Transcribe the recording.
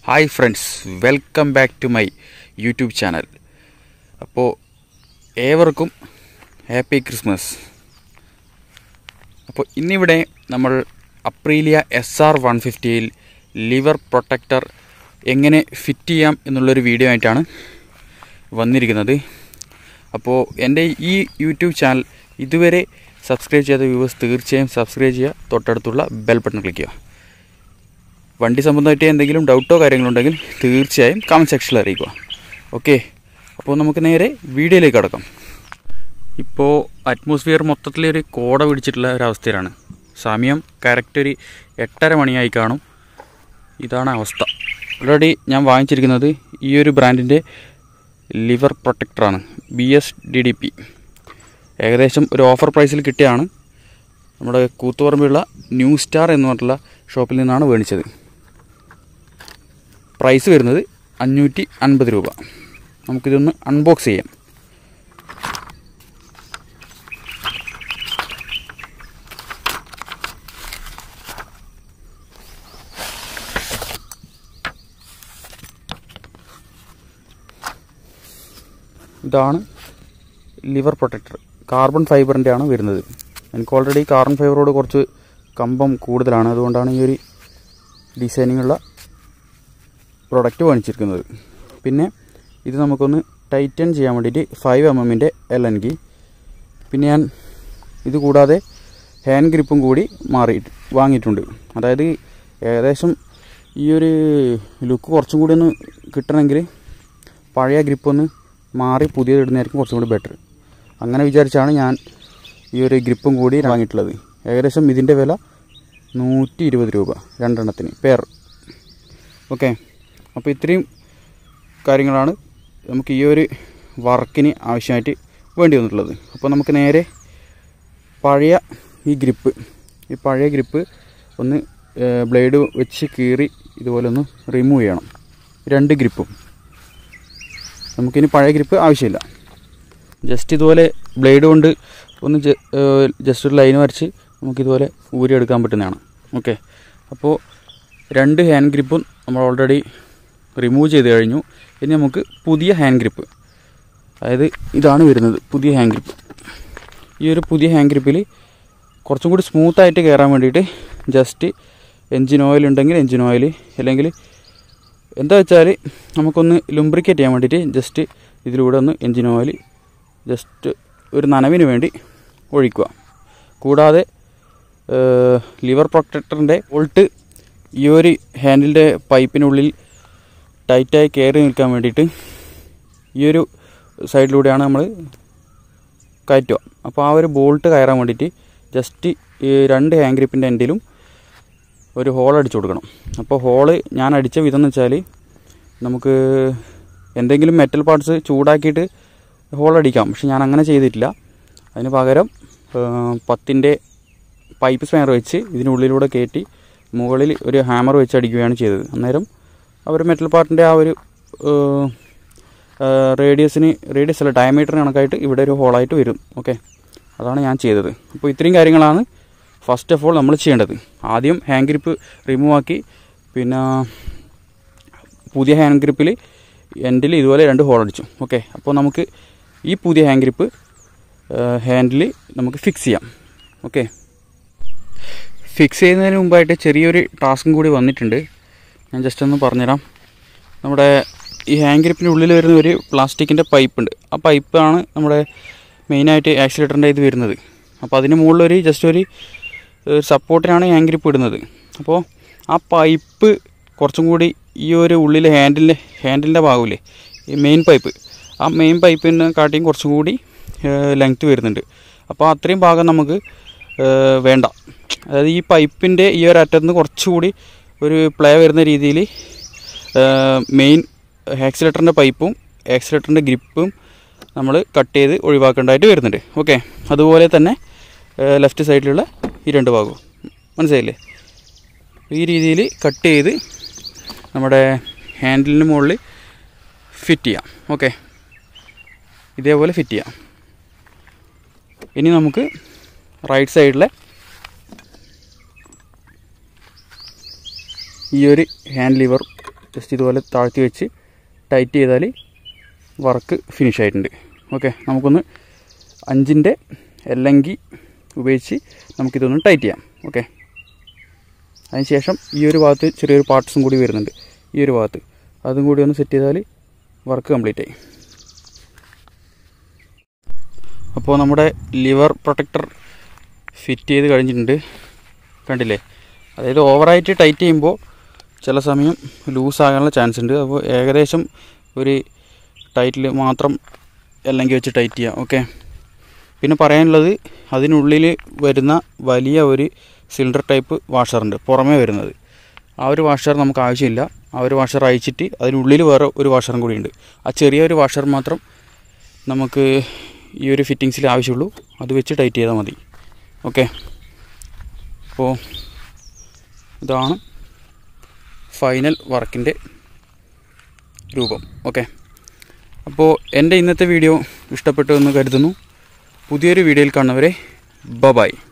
Hi friends, welcome back to my YouTube channel. അപ്പോൾ ഏവർക്കും happy Christmas. അപ്പോൾ ഇന്നിവിടെ നമ്മൾ അപ്രീലിയ SR150യിൽ ലിവർ പ്രൊട്ടക്ടർ എങ്ങനെ ഫിറ്റ് ചെയ്യാം എന്നുള്ളൊരു വീഡിയോ ആയിട്ടാണ് വന്നിരിക്കുന്നത്. അപ്പോൾ എൻ്റെ ഈ യൂട്യൂബ് ചാനൽ ഇതുവരെ സബ്സ്ക്രൈബ് ചെയ്ത വ്യൂവേഴ്സ് തീർച്ചയായും സബ്സ്ക്രൈബ് ചെയ്യുക, തൊട്ടടുത്തുള്ള ബെൽ ബട്ടൺ ക്ലിക്ക് ചെയ്യുക. വണ്ടി സംബന്ധമായിട്ട് എന്തെങ്കിലും ഡൗട്ടോ കാര്യങ്ങളുണ്ടെങ്കിൽ തീർച്ചയായും കമൻറ്റ് സെക്ഷനിൽ അറിയിക്കുക. ഓക്കെ, അപ്പോൾ നമുക്ക് നേരെ വീഡിയോയിലേക്ക് കടക്കാം. ഇപ്പോൾ അറ്റ്മോസ്ഫിയർ മൊത്തത്തിലൊരു കോട പിടിച്ചിട്ടുള്ള ഒരവസ്ഥയിലാണ്. സമയം കറക്റ്റ് ഒരു 8:30 മണിയായി കാണും. ഇതാണ് അവസ്ഥ. ഓൾറെഡി ഞാൻ വാങ്ങിച്ചിരിക്കുന്നത് ഈ ഒരു ബ്രാൻഡിൻ്റെ ലിവർ പ്രൊട്ടക്ടറാണ്, BSDDP. ഏകദേശം ഒരു ഓഫർ പ്രൈസിൽ കിട്ടിയാണ്. നമ്മുടെ കൂത്തുപറമ്പിലുള്ള ന്യൂ സ്റ്റാർ എന്ന് പറഞ്ഞിട്ടുള്ള ഷോപ്പിൽ നിന്നാണ് മേടിച്ചത്. പ്രൈസ് വരുന്നത് 550 രൂപ. നമുക്കിതൊന്ന് അൺബോക്സ് ചെയ്യാം. ഇതാണ് ലിവർ പ്രൊട്ടക്ടർ. കാർബൺ ഫൈബറിൻ്റെ ആണ് വരുന്നത്. എനിക്ക് ഓൾറെഡി കാർബൺ ഫൈബറോട് കുറച്ച് കമ്പം കൂടുതലാണ്. അതുകൊണ്ടാണ് ഈ ഒരു ഡിസൈനിങ്ങുള്ള പ്രൊഡക്റ്റ് വാങ്ങിച്ചിരിക്കുന്നത്. പിന്നെ ഇത് നമുക്കൊന്ന് ടൈറ്റൻ ചെയ്യാൻ വേണ്ടിയിട്ട് 5mm Allen key. പിന്നെ ഞാൻ ഇത് കൂടാതെ ഹാൻഡ് ഗ്രിപ്പും കൂടി വാങ്ങിയിട്ടുണ്ട്. അതായത് ഏകദേശം ഈ ഒരു ലുക്ക് കുറച്ചും കൂടി ഒന്ന് കിട്ടണമെങ്കിൽ പഴയ ഗ്രിപ്പൊന്ന് മാറി പുതിയത് ഇടുന്നതായിരിക്കും കുറച്ചും കൂടി ബെറ്റർ. അങ്ങനെ വിചാരിച്ചാണ് ഞാൻ ഈ ഒരു ഗ്രിപ്പും കൂടി വാങ്ങിയിട്ടുള്ളത്. ഏകദേശം ഇതിൻ്റെ വില 120 രൂപ രണ്ടെണ്ണത്തിന് പെയർ. ഓക്കെ, അപ്പോൾ ഇത്രയും കാര്യങ്ങളാണ് നമുക്ക് ഈ ഒരു വർക്കിന് ആവശ്യമായിട്ട് വേണ്ടി വന്നിട്ടുള്ളത്. അപ്പോൾ നമുക്ക് നേരെ പഴയ ഈ പഴയ ഗ്രിപ്പ് ഒന്ന് ബ്ലേഡ് വെച്ച് കീറി ഇതുപോലെ ഒന്ന് റിമൂവ് ചെയ്യണം. 2 ഗ്രിപ്പും. നമുക്കിനി പഴയ ഗ്രിപ്പ് ആവശ്യമില്ല. ജസ്റ്റ് ഇതുപോലെ ബ്ലേഡ് കൊണ്ട് ഒന്ന് ജസ്റ്റ് ഒരു ലൈൻ വരച്ച് നമുക്കിതുപോലെ ഊരിയെടുക്കാൻ പറ്റുന്നതാണ്. ഓക്കെ, അപ്പോൾ 2 ഹാൻഡ് ഗ്രിപ്പും നമ്മൾ ഓൾറെഡി റിമൂവ് ചെയ്ത് കഴിഞ്ഞു. ഇനി നമുക്ക് പുതിയ ഹാൻഡ് ഗ്രിപ്പ്, അതായത് ഇതാണ് വരുന്നത് പുതിയ ഹാൻഡ് ഗ്രിപ്പ്. ഈ ഒരു പുതിയ ഹാൻഡ് ഗ്രിപ്പിൽ കുറച്ചും കൂടി സ്മൂത്തായിട്ട് കയറാൻ വേണ്ടിയിട്ട് ജസ്റ്റ് എൻജിൻ ഓയിൽ ഉണ്ടെങ്കിൽ എൻജിൻ ഓയിൽ, അല്ലെങ്കിൽ എന്താ വെച്ചാൽ നമുക്കൊന്ന് ലുംബ്രിക്കേറ്റ് ചെയ്യാൻ വേണ്ടിയിട്ട് ജസ്റ്റ് ഇതിലൂടെ ഒന്ന് എൻജിൻ ഓയിൽ ജസ്റ്റ് ഒരു നനവിന് വേണ്ടി ഒഴിക്കുക. കൂടാതെ ലിവർ പ്രൊട്ടക്ടറിൻ്റെ ബോൾട്ട് ഈ ഒരു ഹാൻഡിലിൻ്റെ പൈപ്പിനുള്ളിൽ ടൈറ്റായി കയറി നിൽക്കാൻ വേണ്ടിയിട്ട് ഈ ഒരു സൈഡിലൂടെയാണ് നമ്മൾ കയറ്റുക. അപ്പോൾ ആ ഒരു ബോൾട്ട് കയറാൻ വേണ്ടിയിട്ട് ജസ്റ്റ് ഈ 2 ഹാൻഡ് ഗ്രിപ്പിൻ്റെ എൻഡിലും ഒരു ഹോൾ അടിച്ചു കൊടുക്കണം. അപ്പോൾ ഹോള് ഞാൻ അടിച്ച വിധം എന്ന് വെച്ചാൽ നമുക്ക് എന്തെങ്കിലും മെറ്റൽ പാർട്സ് ചൂടാക്കിയിട്ട് ഹോൾ അടിക്കാം. പക്ഷെ ഞാൻ അങ്ങനെ ചെയ്തിട്ടില്ല. അതിന് പകരം 10ൻ്റെ പൈപ്പ് സ്പാനർ വെച്ച് ഇതിനുള്ളിലൂടെ കയറ്റി മുകളിൽ ഒരു ഹാമർ വെച്ച് അടിക്കുകയാണ് ചെയ്തത്. അന്നേരം ആ ഒരു മെറ്റൽ പാർട്ടിൻ്റെ ആ ഒരു റേഡിയസ് അല്ല ഡയമീറ്ററിന് കണക്കായിട്ട് ഇവിടെ ഒരു ഹോളായിട്ട് വരും. ഓക്കെ, അതാണ് ഞാൻ ചെയ്തത്. അപ്പോൾ ഇത്രയും കാര്യങ്ങളാണ് ഫസ്റ്റ് ഓഫ് ഓൾ നമ്മൾ ചെയ്യേണ്ടത്. ആദ്യം ഹാൻഡ് ഗ്രിപ്പ് റിമൂവ് ആക്കി, പിന്നെ പുതിയ ഹാൻഡ് ഗ്രിപ്പിൽ എൻഡിൽ ഇതുപോലെ 2 ഹോൾ അടിച്ചു. ഓക്കെ, അപ്പോൾ നമുക്ക് ഈ പുതിയ ഹാൻഡ് ഗ്രിപ്പ് ഹാൻഡിൽ നമുക്ക് ഫിക്സ് ചെയ്യാം. ഓക്കെ, ഫിക്സ് ചെയ്യുന്നതിന് മുമ്പായിട്ട് ചെറിയൊരു ടാസ്കും കൂടി വന്നിട്ടുണ്ട്. ഞാൻ ജസ്റ്റ് ഒന്ന് പറഞ്ഞുതരാം. നമ്മുടെ ഈ ഹാൻഡ് ഗ്രിപ്പിൻ്റെ ഉള്ളിൽ വരുന്ന ഒരു പ്ലാസ്റ്റിക്കിൻ്റെ പൈപ്പുണ്ട്. ആ പൈപ്പാണ് നമ്മുടെ മെയിനായിട്ട് ആക്സിലേറ്ററിൻ്റെ ഇത് വരുന്നത്. അപ്പോൾ അതിന് മുകളിലൊരു ജസ്റ്റ് ഒരു സപ്പോർട്ടിനാണ് ഹാൻഡ് ഗ്രിപ്പ് ഇടുന്നത്. അപ്പോൾ ആ പൈപ്പ് കുറച്ചും കൂടി ഈ ഒരു ഉള്ളിലെ ഹാൻഡിലിൻ്റെ ഭാഗമില്ലേ, ഈ ആ മെയിൻ പൈപ്പിനെ കാട്ടിയും കുറച്ചും കൂടി ലെങ്ത്ത് വരുന്നുണ്ട്. അപ്പോൾ അത്രയും ഭാഗം നമുക്ക് വേണ്ട. അതായത് ഈ പൈപ്പിൻ്റെ ഈ ഒരു അറ്റത്ത് നിന്ന് കുറച്ചുകൂടി ഒരു പ്ലേ വരുന്ന രീതിയിൽ മെയിൻ ആക്സിലേറ്ററിൻ്റെ പൈപ്പും ആക്സിലേറ്ററിൻ്റെ ഗ്രിപ്പും നമ്മൾ കട്ട് ചെയ്ത് ഒഴിവാക്കേണ്ടതായിട്ട് വരുന്നുണ്ട്. ഓക്കെ, അതുപോലെ തന്നെ ലെഫ്റ്റ് സൈഡിലുള്ള ഈ 2 ഭാഗവും മനസ്സിലായില്ലേ. ഈ രീതിയിൽ കട്ട് ചെയ്ത് നമ്മുടെ ഹാൻഡിലിന് മുകളിൽ ഫിറ്റ് ചെയ്യാം. ഓക്കെ, ഇതേപോലെ ഫിറ്റ് ചെയ്യാം. ഇനി നമുക്ക് റൈറ്റ് സൈഡിലെ ഈ ഒരു ഹാൻഡ് ലിവർ ജസ്റ്റ് ഇതുപോലെ താഴ്ത്തി വെച്ച് ടൈറ്റ് ചെയ്താൽ വർക്ക് ഫിനിഷ് ആയിട്ടുണ്ട്. ഓക്കെ, നമുക്കൊന്ന് 5-ൻ്റെ എല്ലങ്കി ഉപയോഗിച്ച് നമുക്കിതൊന്ന് ടൈറ്റ് ചെയ്യാം. ഓക്കെ, അതിനുശേഷം ഈ ഒരു ഭാഗത്ത് ചെറിയൊരു പാർട്സും കൂടി വരുന്നുണ്ട്. ഈ ഒരു ഭാഗത്ത് അതും കൂടി ഒന്ന് സെറ്റ് ചെയ്താൽ വർക്ക് കംപ്ലീറ്റ് ആയി. അപ്പോൾ നമ്മുടെ ലിവർ പ്രൊട്ടക്ടർ ഫിറ്റ് ചെയ്ത് കഴിഞ്ഞിട്ടുണ്ട്. കണ്ടില്ലേ, അതായത് ഓവറായിട്ട് ടൈറ്റ് ചെയ്യുമ്പോൾ ചില സമയം ലൂസാകാനുള്ള ചാൻസ് ഉണ്ട്. അപ്പോൾ ഏകദേശം ഒരു ടൈറ്റിൽ മാത്രം അല്ലെങ്കിൽ വെച്ച് ടൈറ്റ് ചെയ്യാം. ഓക്കെ, പിന്നെ പറയാനുള്ളത് അതിനുള്ളിൽ വരുന്ന വലിയ ഒരു സിലിണ്ടർ ടൈപ്പ് വാഷറുണ്ട് പുറമേ വരുന്നത്. ആ ഒരു വാഷർ നമുക്ക് ആവശ്യമില്ല. ആ ഒരു വാഷർ അയച്ചിട്ട് അതിനുള്ളിൽ വേറെ ഒരു വാഷറും കൂടി ഉണ്ട്. ആ ചെറിയൊരു വാഷർ മാത്രം നമുക്ക് ഈ ഒരു ഫിറ്റിങ്സിൽ ആവശ്യമുള്ളൂ. അത് വെച്ച് ടൈറ്റ് ചെയ്താൽ മതി. ഓക്കെ, അപ്പോൾ ഇതാണ് ഫൈനൽ വർക്കിൻ്റെ രൂപം. ഓക്കെ, അപ്പോൾ എൻ്റെ ഇന്നത്തെ വീഡിയോ ഇഷ്ടപ്പെട്ടു എന്ന് കരുതുന്നു. പുതിയൊരു വീഡിയോയിൽ കാണുന്നവരെ ബൈ.